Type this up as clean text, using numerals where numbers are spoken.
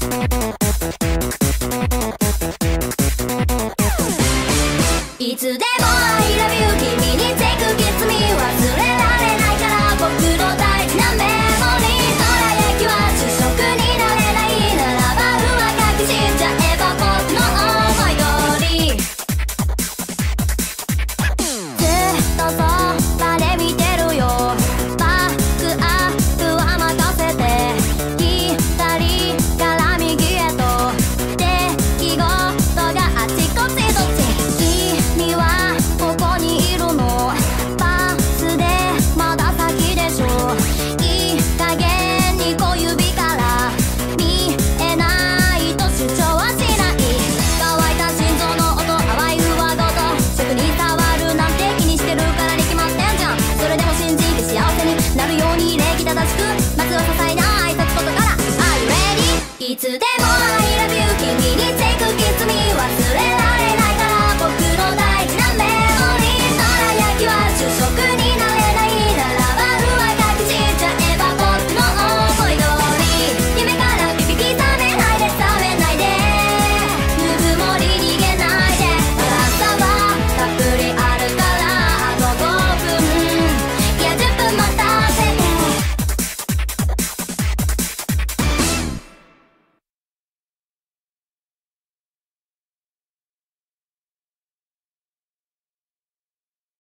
いつでも I love you 君に take kiss me 忘れられないから僕の大事なメモリーどら焼きは主食になれないならば上書きしちゃえば僕の思い通りずっとそばで見てるよバックアップは任せて左から右へと出来事があちこちどっち君はここにいるのバスでまだ先でしょいい加減に小指から見えないと主張はしない乾いた心臓の音淡い上ごと食に触るなんて気にしてるからに決まってんじゃんそれでも信じて幸せになるように礼儀正しくまずは些細な挨拶ことから Are you ready? いつでも I love you